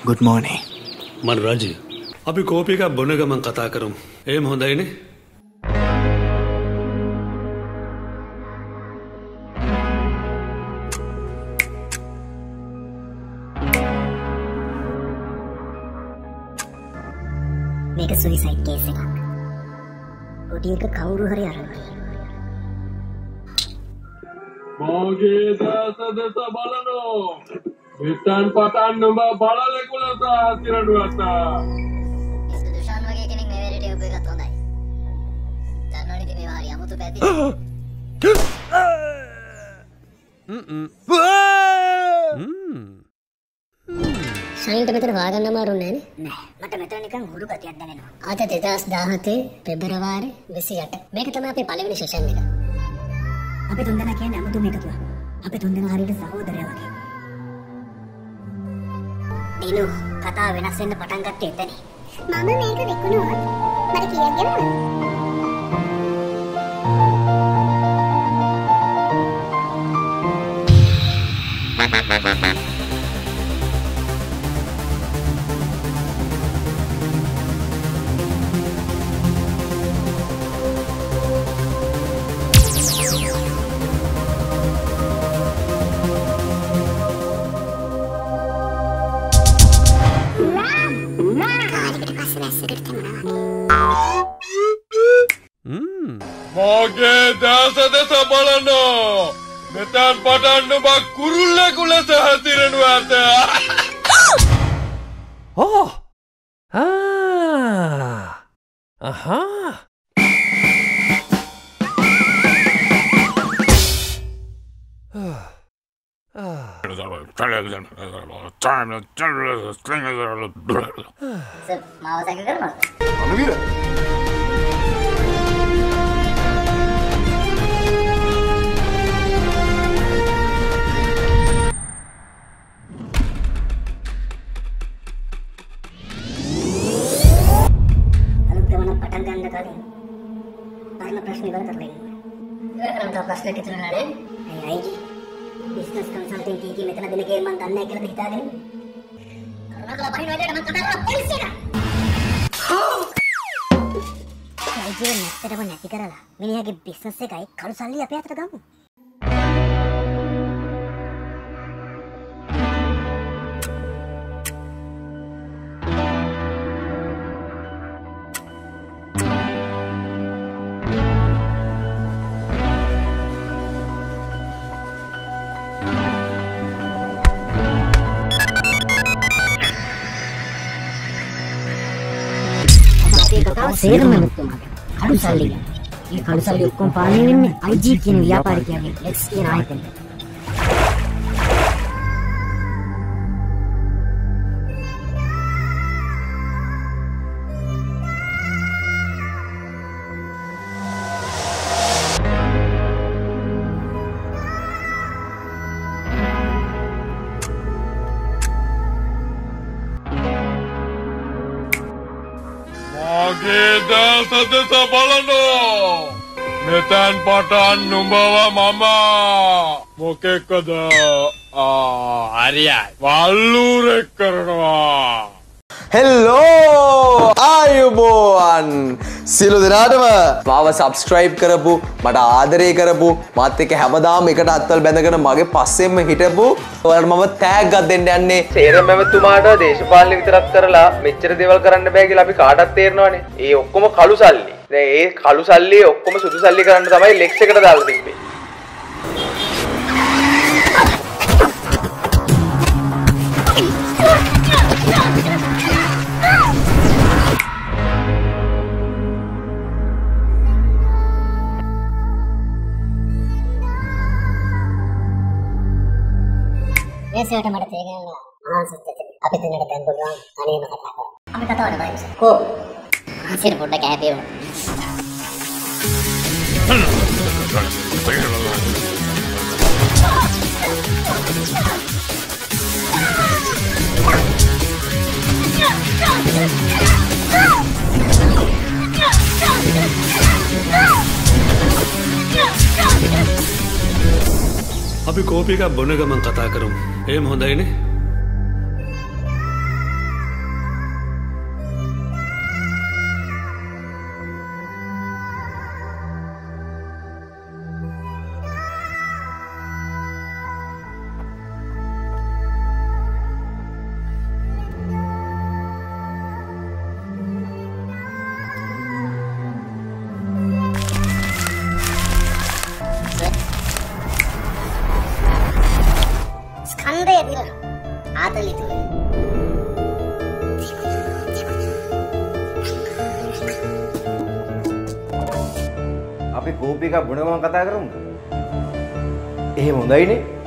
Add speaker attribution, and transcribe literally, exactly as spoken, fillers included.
Speaker 1: Good morning.
Speaker 2: Man Raji. අපි කෝපි එකක් බොන ගමන් කතා කරමු. එහෙම හොඳයිනේ.
Speaker 3: මේක සුයිසයිඩ් කේස් එකක්. පොඩි එක කවුරු හරි අරගෙන.
Speaker 4: මගේ දැස දැස බලනෝ. මෙතන පටන් නුඹ බලලෙකුලත හතිරඩුවත.
Speaker 3: ඉස්තු දුෂාන් වගේ කෙනෙක් මේ වෙලට ඔබ එකත් හොඳයි. දන්නවනේ ඉතින් මේවා හරි අමුතු පැති. ශයින්ට මෙතන හොයාගන්න අමාරු නෑනේ. නෑ. මට මෙතන නිකන් හුරු ගතියක් දැනෙනවා. අද දෙදහස් දහහතේ පෙබරවාරි විසිඅට. මේක තමයි අපේ පළවෙනි සෙෂන් එක. අපි තුන්දෙනා කියන්නේ අමුතුම එකතුවක්. අපි තුන්දෙනා හරියට සහෝදරයෝ වගේ. දිනු කතාව වෙනස් වෙන්න පටන් ගත්තේ එතන. මම මේක විකුණුවොත් මට කීයක් ගෙවනවද?
Speaker 4: මගේ දැස දැස බලනෝ. මෙතන පටන් නුඹ කුරුල්ලෙකුලත හතිරනු ඇත.
Speaker 5: Oh! Ah! Aha!
Speaker 3: සර් මාව සැක කරනවද?
Speaker 4: අනුවිර.
Speaker 3: පටන් ගන්න කලින් පරණ ප්‍රශ්න ඉවර කරලා ඉන්න. ඉවර කරලා තව ප්‍රශ්න කිතුන නේද? අය අයිජි. බිස්නස් කන්සල්ටින් කී මෙතන දෙන කේ මම දන්නේ නැහැ කියලා හිතාගෙන. කරුණාකරලා බහින වැඩේට මම කතා කරලා පොලිසියට. අයිජි නැත්තරම නැති කරලා මිනිහාගේ බිස්නස් එකයි කළු සල්ලි අපේ අතට ගමු. සේරම මුතුමාට කඩු සල්ලි ගන්න. මේ කඩු සල්ලි ඔක්කොම පාලනය වෙන්නේ අයිජි කියන ව්‍යාපාරිකයාගේ ලෙක්ස් කියන ආයතනය.
Speaker 4: මගේ දැස දැස බලනෝ. මෙතන පටන් නුඹව මම මොකෙක්ද හරියයි වල්ලුරෙක් කරනවා.
Speaker 6: හෙල්ලෝ ආයුබෝවන් සියලු දෙනාටම මාව සබ්ස්ක්‍රයිබ් කරපු මට ආදරය කරපු මාත් එක්ක හැමදාම එකට අත්වල බැඳගෙන මගේ පස්සෙන්ම හිටපු ඔයාලට මම ටැග් එකක් දෙන්න යන්නේ. සේරම මෙතුමාට දේශපාලන විතරක් කරලා මෙච්චර දේවල් කරන්න බෑ කියලා අපි කාටවත් තේරෙනවනේ. ඒ ඔක්කොම කළු සල්ලි. දැන් ඒ කළු සල්ලි ඔක්කොම සුදු සල්ලි කරන්න තමයි ලෙක්ස් එකට දාලා තිබ්බේ.
Speaker 3: ඒසයට මට තේරෙනවා ආන්සත් එක. අපි දෙන්නට දැන් පුළුවන් අනේම කතා කරන්න. අපි කතා කරන්න බයිස්. කො ආසිර පොඩ්ඩක් කැපේ වුණා.
Speaker 2: අපි කෝපි එකක් බොන ගමන් කතා කරමු. එහෙම හොඳයිනේ.
Speaker 3: ඡන්දය දිරන ආතල් ඉතුරු
Speaker 1: අපි කෝපි එකක් බොන ගමන් කතා කරමුද? එහෙම හොඳයිනේ.